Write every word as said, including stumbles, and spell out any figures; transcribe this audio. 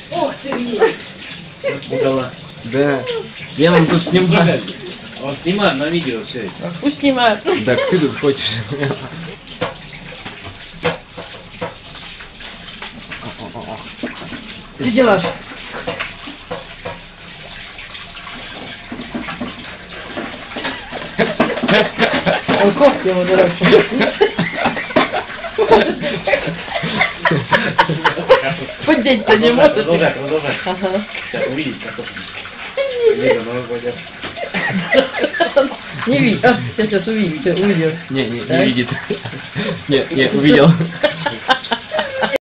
Ох ты! Угала. Да. Я вам тут снимаю. Он снимает на видео все. Пусть снимают. Да ты тут хочешь. Что делаешь? Он кофту ему дурак. Подеть-то не может. Продолжай, продолжай. Ага. Сейчас увидеть картошку. Лиза, ну пойдет. Не видит. А, сейчас увидит, увидел. Не, не, Так. не видит. Не, не, увидел.